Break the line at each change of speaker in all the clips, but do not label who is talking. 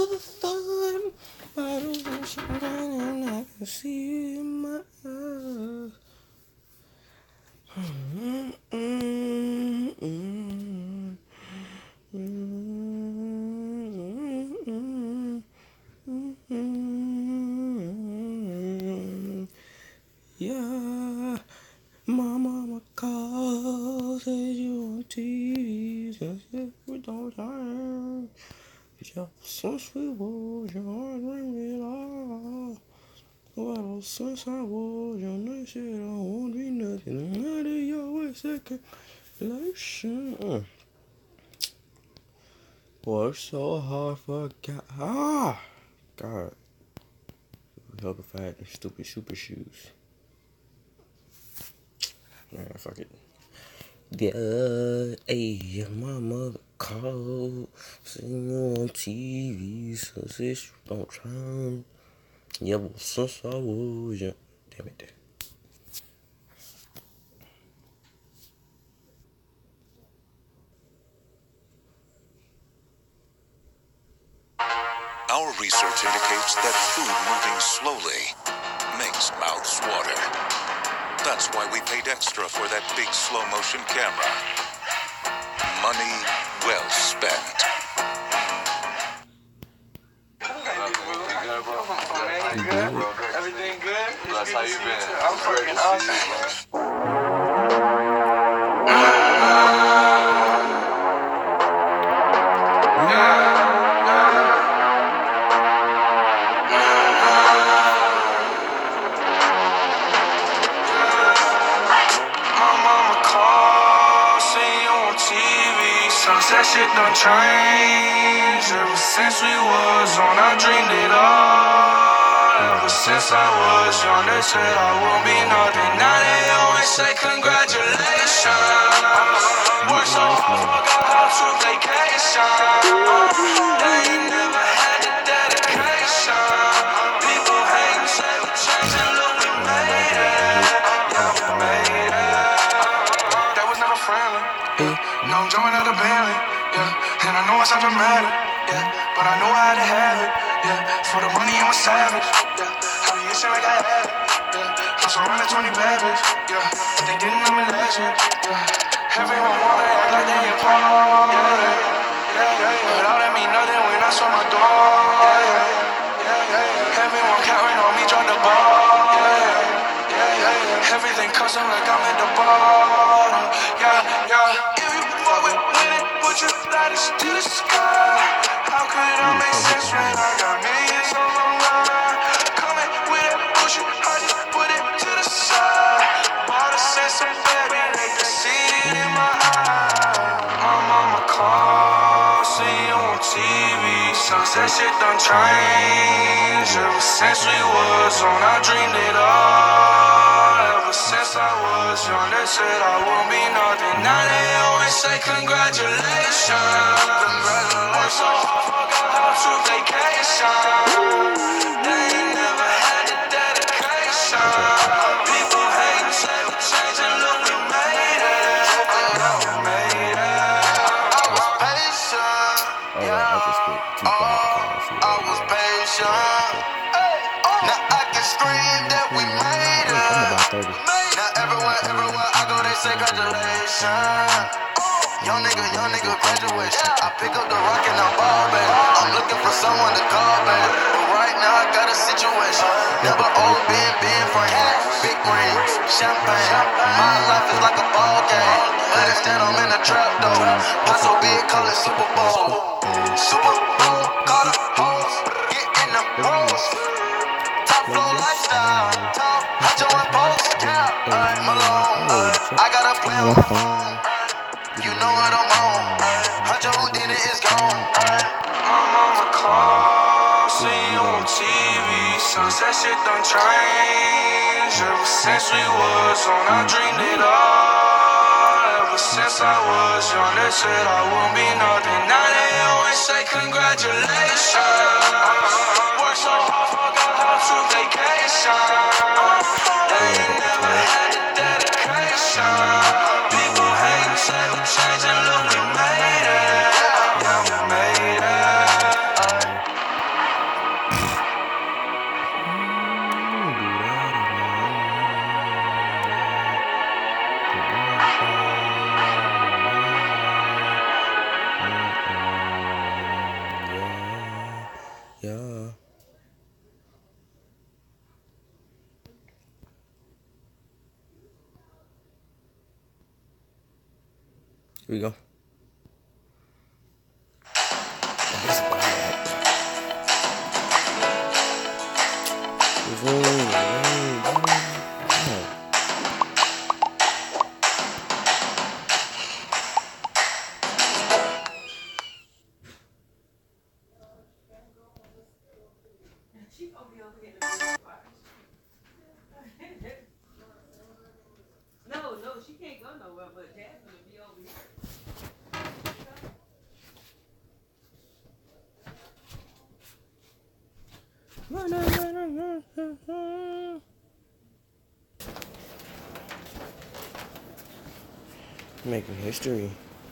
the sun. Bottles shining, I can see in my eyes. Yeah, my mama calls, says you on TV, says we don't time. Yeah, since we was young, dream it all. Well, since I was young, they said I won't be nothing. Now they always second lotion. Work so hard for God. God. Help if I had the stupid super shoes. Nah, fuck it. Yeah, hey, my mother called, seen you on TV, so since you don't try. Yeah, well, since I was young. Damn it.
Our research indicates that food moving slowly makes mouths water. That's why we paid extra for that big slow motion camera. Money well spent.
Everything good?
That's how you been.
I'm fucking awesome. That shit done changed. Ever since we was on, I dreamed it all. Ever since I was young, they said I won't be nothing. Now they always say congratulations. Work so hard, forgot how to vacation. They ain't never had the dedication. People hate and say we changed and look, we made it. Yeah, we made it. That was never friendly. Now I'm jumping out the Bentley, yeah. And I know it's not dramatic, yeah. But I know I had to have it, yeah. For the money, I'm a savage, yeah. I be itching like I had it, yeah. I'm surrounded 20 bad bitch, yeah. But they didn't know me legend, yeah. Everyone wanna act like they important, yeah. But all that mean nothing when I saw my door, yeah. Everyone counting on me, drop the ball, yeah. Everything custom like I'm at the bottom, yeah. Put your lighters to the sky. How could I make sense when I got millions on my mind? Coming with that bullshit, I just put it to the side. Bought a sense of baby, they can see it in my eyes. My mama called, see you on TV. Since that shit done changed. Ever since we was on, I dreamed it all. Ever since I was young, they said I won't be nothing. Now they always say congratulations. Work so hard, forgot how to vacation. They ain't never had the dedication. People hate and say we changed and look, we made it. Yeah, we made it. I was patient. I was patient. Now I can scream that we made it. Now everywhere I go, they say congratulations. Young nigga, graduation. I pick up the rock and I ball back. I'm looking for someone to call back. But right now I got a situation. Never old been frank. Big rings, champagne. My life is like a ball game. Understand I'm in a trap though. Pot so big, call it Super Bowl. Super Bowl, call the hoes. Get in the bros. Top flow lifestyle. I join post. Malone. I got a plan with my phone. You know what I'm on. Huncho Houdini is gone. My mama called, see you on TV. Since that shit done changed. Ever since we was on, I dreamed it all. Ever since I was young, they said I won't be nothing. Now they always say congratulations. Work so hard, forgot how to vacation. They ain't never had the dedication. People hate and say we changed and look, we made it. Yeah, we made it.
we go. This is
No, she can't go nowhere, but Jasmine will be over here.
Making history.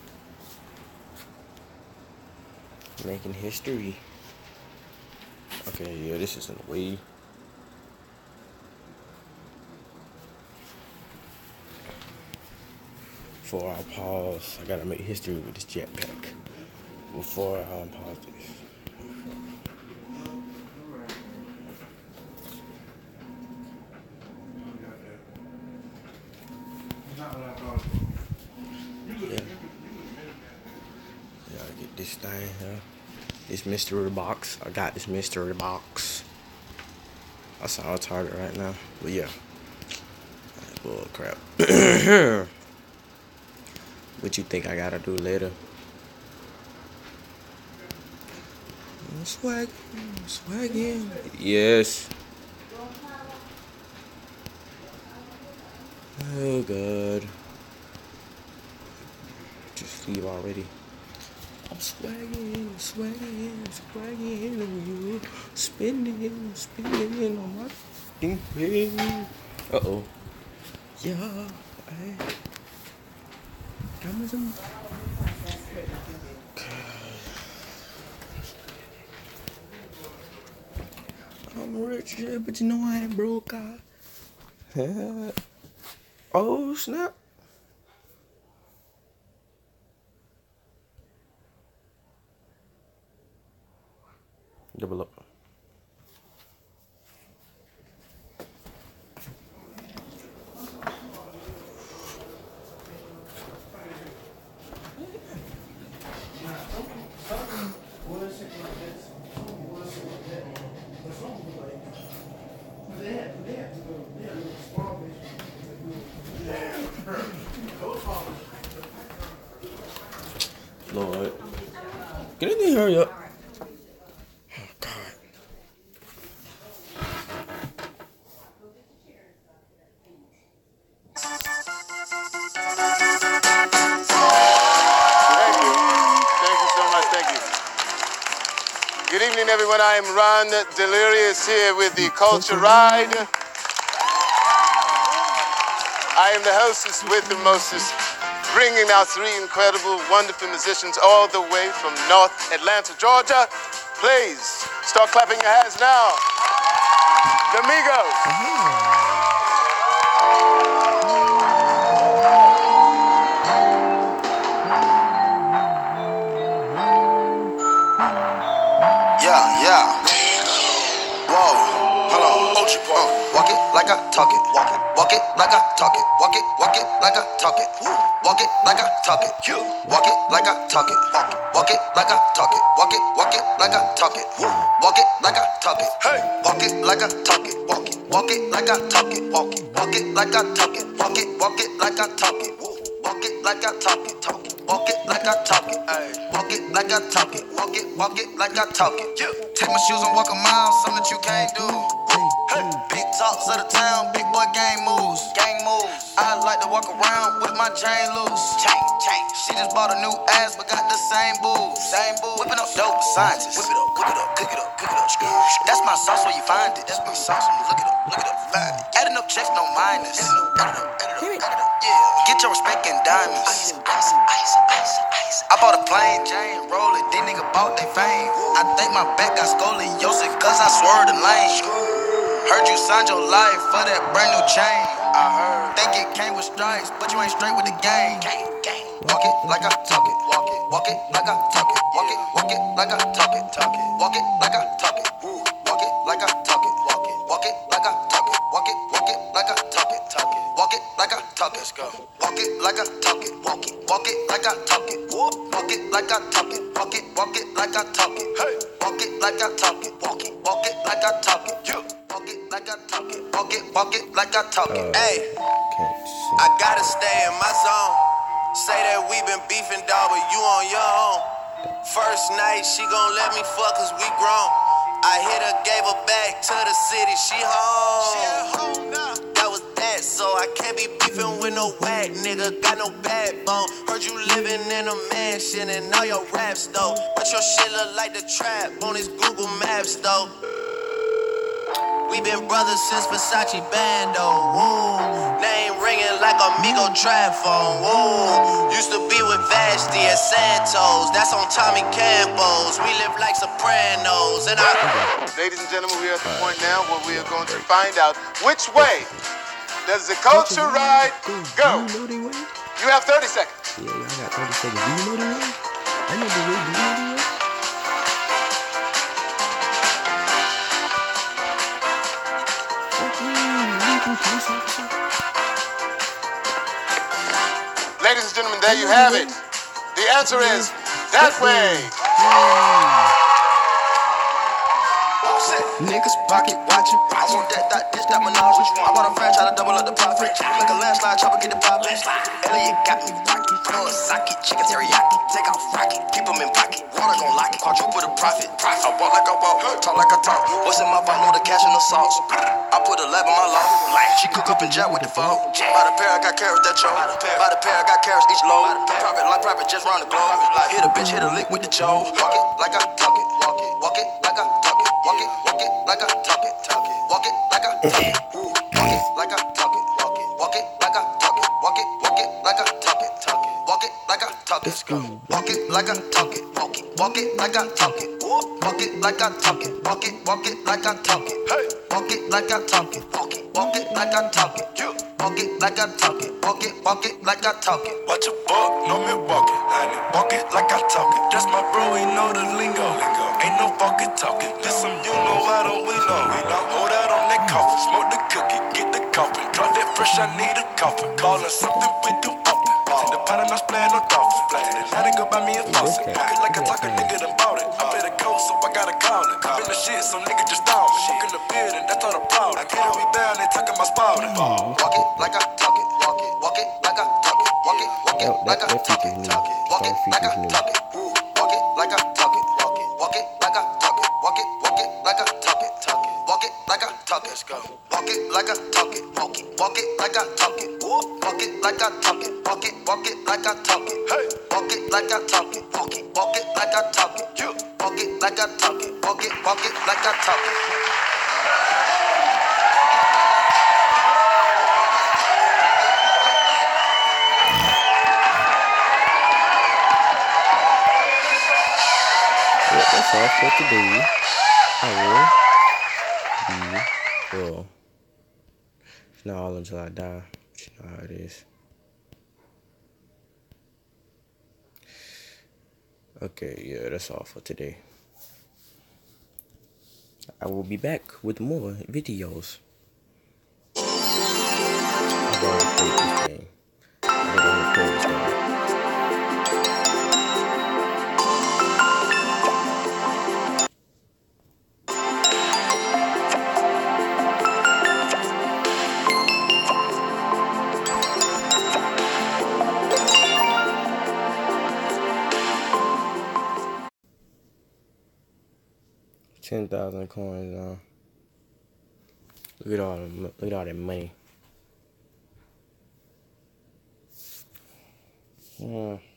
Making history. Okay, yeah, this isn't way. Before I pause, I gotta make history with this jetpack. Before I pause this. Yeah. Gotta get this thing here. This mystery box. I got this mystery box. I sound retarded right now, but yeah. Bull crap. What you think I gotta do later? Swagging. Yes. Oh God. Just leave already. I'm swagging on you. Spinning on my fucking brain. Uh-oh. Yeah. Come some. I'm rich, yeah, but you know I ain't broke. Oh, snap. Double up. Lord. Can anything hurry up? Oh, God.
Thank you so much. Thank you. Good evening, everyone. I am Ron Delirious here with the Culture Ride. I am the hostess with the mostest, bringing out three incredible, wonderful musicians all the way from North Atlanta, Georgia. Please start clapping your hands now. The Migos.
Yeah. Whoa, hold on. Walk it like I talk it. Walk it like I talk it. Walk it like I talk it. Walk it like I talk it. Walk it like I talk it. Walk it like I talk it. Walk it like I talk it. Walk it like I talk it. Hey, walk it like I talk it. Walk it like I talk it. Walk it like I talk it. Walk it like I talk it. Walk it like I talk it. Walk it like I talk it. Walk it like I talk it. Walk it like I talk it. Take my shoes and walk a mile, something that you can't do. Hey, big talks of the town, big boy gang moves. I like to walk around with my chain loose. Chain. She just bought a new ass, but got the same boobs. Whipping up dope scientists. Whip it up, cook it up. That's my sauce where you find it. That's my sauce when you look it up. Adding up checks, no minus. Add it up. Yeah. Get your respect in diamonds. Ice. I bought a plain Jane, roll it. These niggas bought they fame. I think my back got scoliosis, cause I swerved the lane. Heard you signed your life for that brand new chain. I heard. Think it came with stripes, but you ain't straight with the game. Walk it like I talk it. Walk it like I talk it. Walk it like I talk it. Walk it like I talk it. Walk it like I talk it. Walk it like I talk it. Walk it like I talk it. Walk it like I talk it. Let's go. Walk it like I talk it. Walk it like I talk it. like I talk it. Walk it like I talk it. Walk it like I talk it. Walk it like I talk it. Hey, I gotta stay in my zone. Say that we been beefing, dog, but you on your own. First night, she gon' let me fuck cause we grown. I hit her, gave her back to the city, she home. She at home now. That was that, so I can't be beefing with no whack nigga, got no backbone. Heard you living in a mansion and all your raps though. But your shit look like the trap on his Google Maps though. We been brothers since Versace Bando, woo. Name ringing like Amigo trap phone, woo. Used to be with Vashti at Santos, that's on Tommy Campos. We live like Sopranos, and
Ladies and gentlemen, we are at the point now where we are going to find out which way does the culture ride go. You have 30 seconds.
Yeah, I got 30 seconds. Do you know the way? I know the way. Do you know the way?
Ladies and gentlemen, there you have it. The answer is that way.
niggas pocket watching. I want that dish, that menage. I bought a franchise to double up the profit. Make a landslide, chopper, get the poppin'. Elliot got me rocky. Kawasaki, chicken teriyaki. Take off rocket, keep them in pocket. Water gon' lock it, quadruple the profit. I walk like I walk, talk like I talk. What's in my pot, know the cash and the sauce. I put a lab in my law. She cook up and jet with the phone. By the pair, I got carrots that choke. By the pair, I got carrots each load. Private like private, just round the globe. Hit a bitch, hit a lick with the choke. Walk it like I talk it. Walk it like I talk it. Walk it like I talk it. Walk it like I talk it. Walk it like I talk it. Walk it like I talk it. Walk it like I talk it. Walk it like I talk it. Walk it like I talk it. Walk it like I talk it. Walk it like I talk it. Walk it like I talk it. Walk it like I talk it. Walk it like I talk it. Walk it like I talk it. Walk it like I talk it.
Watch a buck, know me walking. Walk it like I talk it. That's my bro, he know the lingo. Ain't no fucking talking. Listen, you know I don't we know. Hold out on that coffin, smoke the cookie, get the coffin. Drop that fresh, I need a coffin. Callin' something with the pumpkin. Take the pot and I'm playing no dolphin. Now they go buy me a faucet. Walk it like I talk a nigga done bought it. I better go, so I gotta call it. I'm in the shit, so nigga just down me. Smoking the beard and that's all the problem. I get it, we down, they talking my spouting.
Walk it like I talk it. Walk it like I talk it. Walk it like I talk it. Walk it like I talk it. Walk it like I talk it. Walk it like I talk it. Walk it like I talk it. Walk it like I talk it. Let's go. Walk it like I talk it. Walk it like I talk it. Walk it like I talk it. Walk it like I talk it. Hey. Walk it like I talk it. Walk it like I talk it. Walk it like I talk it. Walk it like I talk it.
That's all for today. I will be, well, it's not all until I die. But you know how it is. Okay, yeah, that's all for today. I will be back with more videos. I've already played this game. I'm gonna play this game. $10,000 coins. Look at all that money.